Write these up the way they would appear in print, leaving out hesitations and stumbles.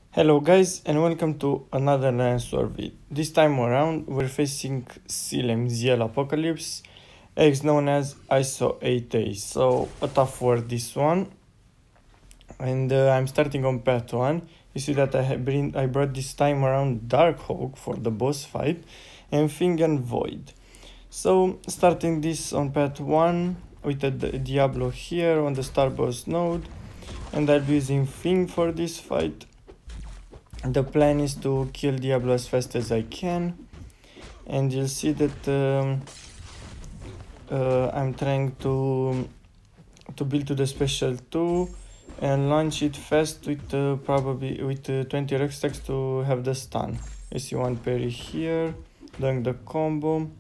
Hello guys and welcome to another Lance vid. This time around we're facing XILEM ZL Apocalypse, X known as Iso8A. So a tough word this one. And I'm starting on path 1. You see that I brought this time around Dark Hawk for the boss fight and Thing and Void. So starting this on path 1 with the Diablo here on the Star Boss node, and I'll be using Thing for this fight. The plan is to kill Diablo as fast as I can, and you'll see that I'm trying to build to the special 2 and launch it fast with probably with 20 rec stacks to have the stun. You see one parry here, doing the combo,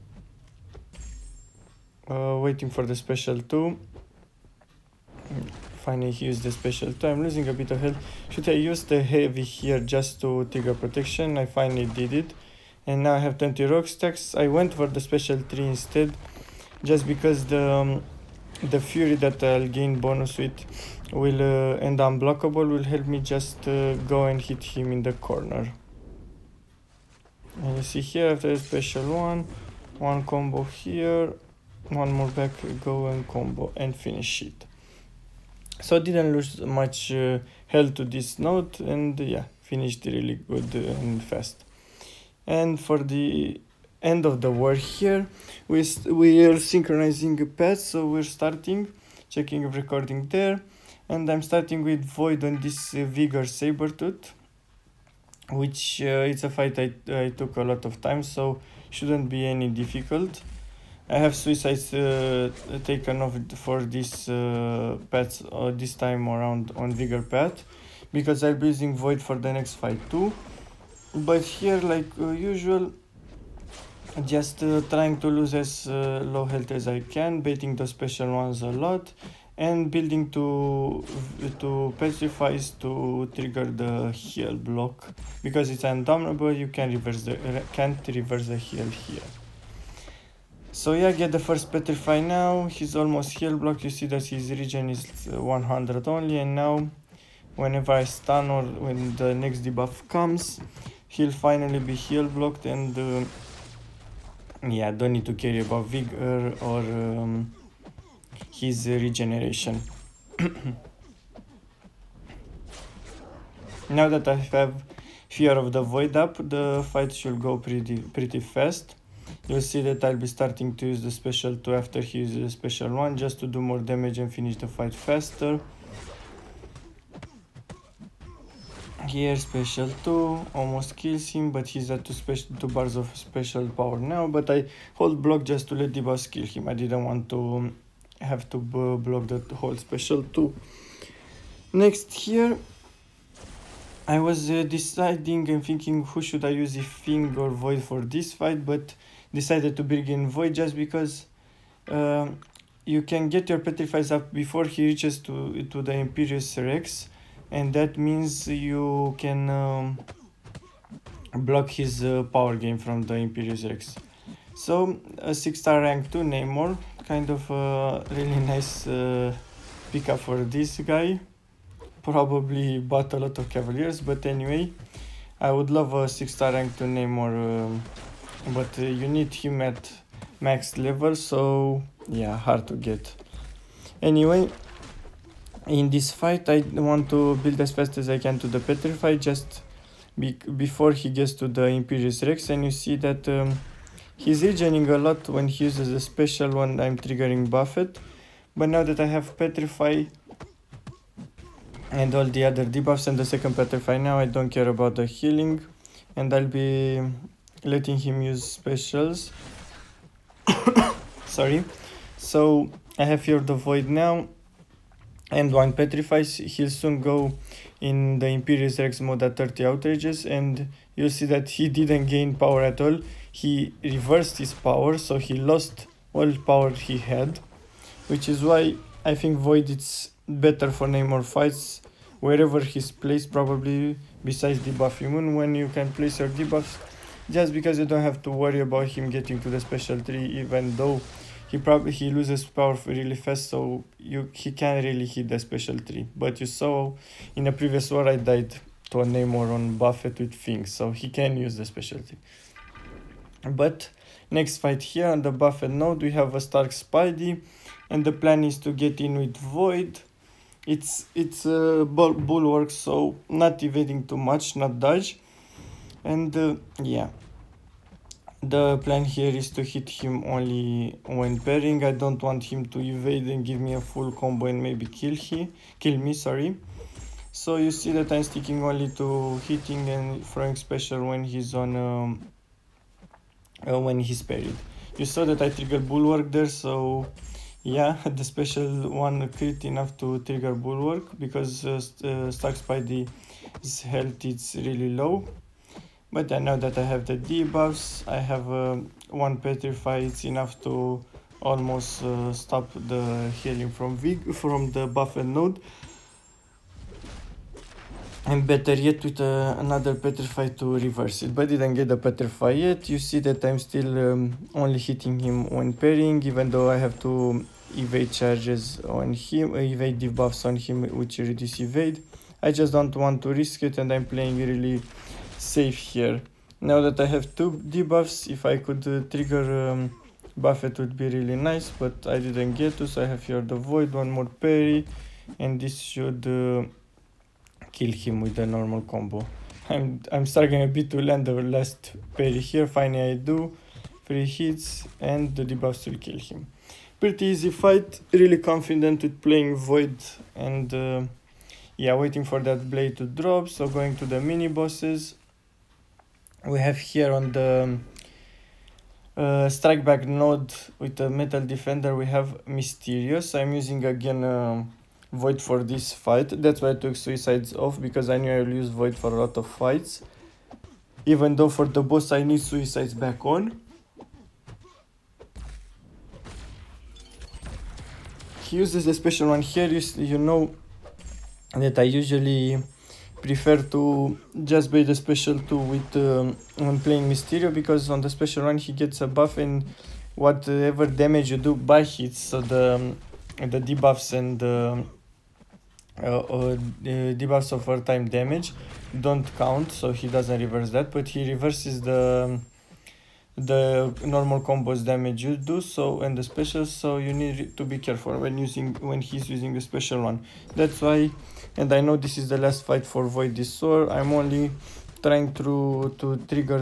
waiting for the special 2. Finally he used the special 2. I'm losing a bit of health. Should I use the heavy here just to trigger protection? I finally did it, and now I have 20 rock stacks. I went for the special 3 instead, just because the fury that I'll gain bonus with will and unblockable will help me just go and hit him in the corner. And you see here after the special one combo here, one more back, go and combo and finish it. So I didn't lose much health to this node, and yeah, finished really good and fast. And for the end of the war here, we are synchronizing paths, so we're starting, checking recording there, and I'm starting with Void on this Vigor Sabertooth, which it's a fight I took a lot of time, so shouldn't be any difficult. I have suicides taken off for this path this time around on Vigor path, because I'll be using Void for the next fight too. But here, like usual, just trying to lose as low health as I can, baiting the special ones a lot, and building to petrifies to trigger the heal block, because it's undamnable. You can't reverse the heal here. So yeah, get the first petrify now. He's almost heal blocked. You see that his regen is 100 only, and now whenever I stun or when the next debuff comes, he'll finally be heal blocked, and yeah, don't need to care about vigor or his regeneration. Now that I have Fear of the Void up, the fight should go pretty fast. You'll see that I'll be starting to use the special 2 after he uses the special 1, just to do more damage and finish the fight faster. Here special 2 almost kills him, but he's at 2 bars of special power now, but I hold block just to let debuff kill him. I didn't want to have to block the whole special 2. Next here, I was deciding and thinking who should I use, if Thing or Void for this fight, but decided to bring in Void just because you can get your petrifies up before he reaches to the Imperious Rex, and that means you can block his power gain from the Imperious Rex. So a 6-star rank 2 Namor, kind of a really nice pickup for this guy. Probably bought a lot of Cavaliers, but anyway, I would love a 6-star rank 2 Namor, but you need him at max level, so yeah, hard to get. Anyway, in this fight I want to build as fast as I can to the petrify, just before he gets to the Imperious Rex, and you see that he's regening a lot when he uses a special one. I'm triggering Buffet, but now that I have petrify and all the other debuffs and the second petrify now, I don't care about the healing, and I'll be letting him use specials. Sorry. So I have here the Void now, and one petrifies. He'll soon go in the Imperious Rex mode at 30 outrages, and you'll see that he didn't gain power at all. He reversed his power, so he lost all power he had, which is why I think Void is better for Namor fights wherever he's placed, probably besides debuff immune, when you can place your debuffs, just because you don't have to worry about him getting to the special 3, even though he loses power really fast, so he can't really hit the special 3. But you saw in the previous war I died to a Namor on Buffett with things, so he can use the specialty. But next fight here on the Buffett node, we have a Stark Spidey, and the plan is to get in with Void. It's a bulwark, so not evading too much, not dodge. And yeah, the plan here is to hit him only when pairing. I don't want him to evade and give me a full combo and maybe kill me, sorry. So you see that I'm sticking only to hitting and throwing special when he's on when he's parried. You saw that I triggered bulwark there, so yeah, the special one crit enough to trigger bulwark because Stark Spidey's health is really low. But I know that I have the debuffs. I have one Petrify. It's enough to almost stop the healing from the Buffett node. And better yet, with another Petrify to reverse it. But didn't get the Petrify yet. You see that I'm still only hitting him when pairing, even though I have to evade charges on him, evade debuffs on him, which reduce evade. I just don't want to risk it, and I'm playing really safe here. Now that I have two debuffs, if I could trigger Buffett would be really nice, but I didn't get to, so I have here the Void, one more parry, and this should kill him with the normal combo. I'm struggling a bit to land the last parry here. Finally I do, 3 hits, and the debuffs will kill him. Pretty easy fight, really confident with playing Void, and yeah, waiting for that blade to drop. So going to the mini bosses, we have here on the strike back node with the metal defender, we have Mysterious. I'm using again Void for this fight. That's why I took Suicides off, because I knew I will use Void for a lot of fights, even though for the boss I need Suicides back on. He uses the special one here. You know that I usually prefer to just bait the special 2 with when playing Mysterio, because on the special one he gets a buff, and whatever damage you do by hits, so the debuffs and the debuffs over time damage don't count, so he doesn't reverse that, but he reverses the normal combos damage you do, so, and the specials, so you need to be careful when he's using the special one. That's why, and I know this is the last fight for Void Dissor, I'm only trying to trigger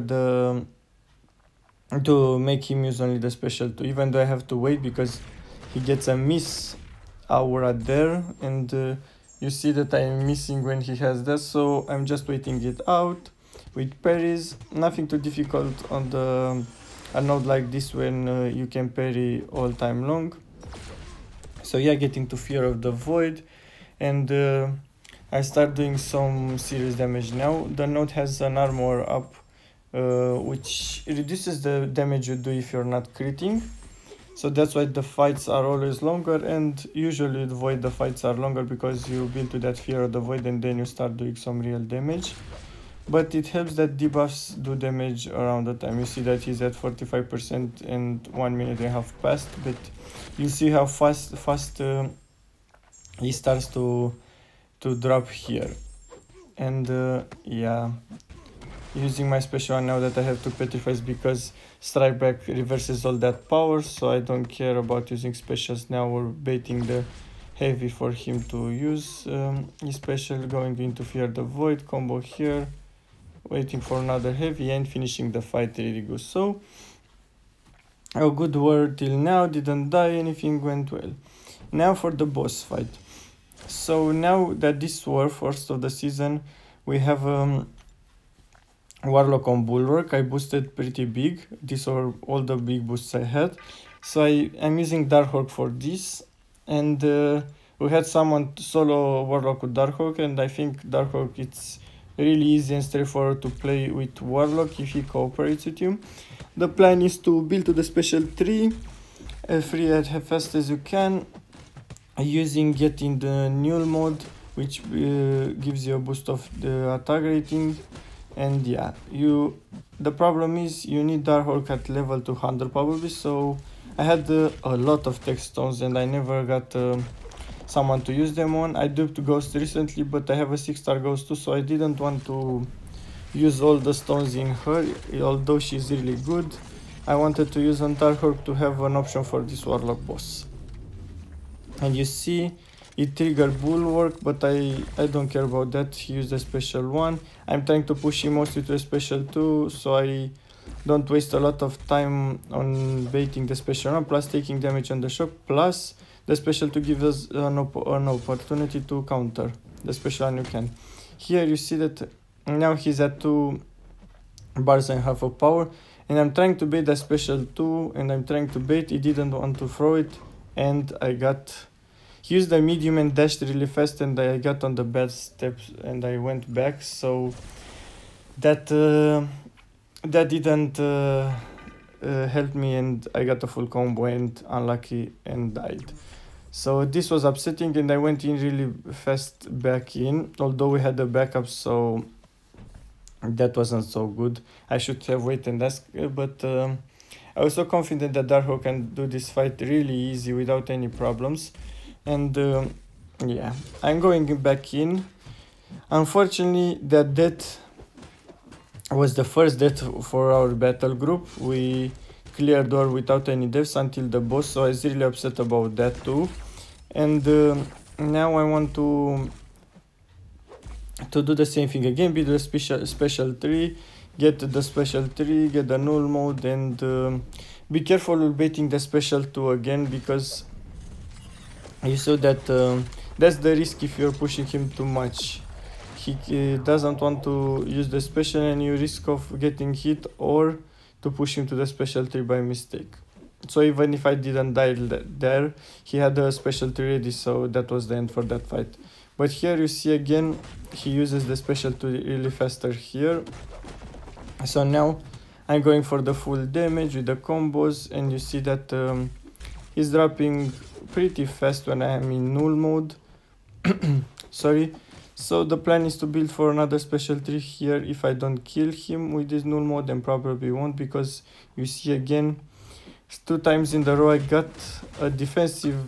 to make him use only the special 2, even though I have to wait because he gets a miss aura there, and you see that I'm missing when he has that, so I'm just waiting it out with parries. Nothing too difficult on a node like this when you can parry all time long. So yeah, getting to Fear of the Void, and I start doing some serious damage now. The node has an armor up, which reduces the damage you do if you're not critting. So that's why the fights are always longer, and usually with Void the fights are longer because you build to that Fear of the Void and then you start doing some real damage. But it helps that debuffs do damage around the time. You see that he's at 45% and 1 minute and a half passed, but you see how fast he starts to drop here. And yeah, using my special one now that I have 2 petrifies, because strike back reverses all that power, so I don't care about using specials now or baiting the heavy for him to use his special. Going into Fear the Void combo here, waiting for another heavy, and finishing the fight really good. So a good war till now, didn't die, anything went well. Now for the boss fight. So now that this war, first of the season, we have Warlock on Bulwark. I boosted pretty big. These are all the big boosts I had. So I'm using Darkhawk for this, and we had someone solo Warlock with Darkhawk, and I think Darkhawk, it's really easy and straightforward to play with Warlock if he cooperates with you. The plan is to build to the special 3 free as fast as you can, using getting the Null mode, which gives you a boost of the attack rating. And yeah, the problem is you need Darkhawk at level 200 probably, so I had a lot of tech stones and I never got someone to use them on. I duped Ghost recently, but I have a 6-star Ghost too, so I didn't want to use all the stones in her, although she's really good. I wanted to use on Darkhawk to have an option for this Warlock boss. And you see, it triggered Bulwark, but I don't care about that. He used a special 1. I'm trying to push him mostly to a special 2, so I don't waste a lot of time on baiting the special 1, plus taking damage on the shock, plus the special 2 gives us an opportunity to counter the special 1 you can. Here you see that now he's at 2 bars and half of power, and I'm trying to bait the special 2, and I'm trying to bait, he didn't want to throw it, and he used the medium and dashed really fast, and I got on the bad steps and I went back, so that didn't help me, and I got a full combo and unlucky and died. So this was upsetting, and I went in really fast back in, although we had a backup, so that wasn't so good. I should have waited and asked, but I was so confident that Darkhawk can do this fight really easy without any problems. And yeah, I'm going back in. Unfortunately, that death was the first death for our battle group. We cleared door without any deaths until the boss, so I was really upset about that too. And now I want to do the same thing again, be the special 3, get the special 3, get the null mode, and be careful with baiting the special 2 again, because you saw that that's the risk if you're pushing him too much. He doesn't want to use the special, and you risk of getting hit or to push him to the special 3 by mistake. So even if I didn't die there, he had a special 3 ready, so that was the end for that fight. But here you see again, he uses the special 2 really faster here. So now I'm going for the full damage with the combos, and you see that he's dropping pretty fast when I am in null mode. Sorry. So the plan is to build for another special 3 here. If I don't kill him with this null mode, then probably won't, because you see again, 2 times in the row I got a defensive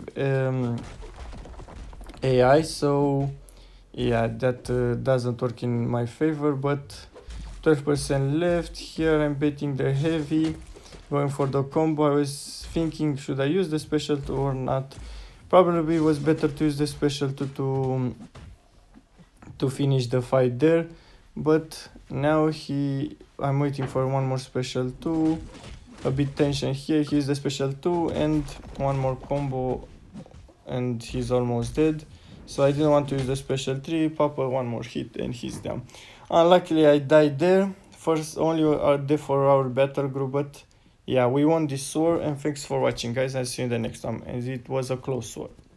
AI, so yeah, that doesn't work in my favor. But 12% left. Here I'm betting the heavy, going for the combo. I was thinking, should I use the special 2 or not? Probably it was better to use the special 2 to finish the fight there, but now I'm waiting for one more special 2, a bit tension here. He's the special 2 and one more combo, and he's almost dead. So I didn't want to use the special 3, pop one more hit, and he's down. Unluckily I died there. First only death for our battle group, but yeah, we won this war, and thanks for watching guys. I'll see you in the next one, and it was a close war.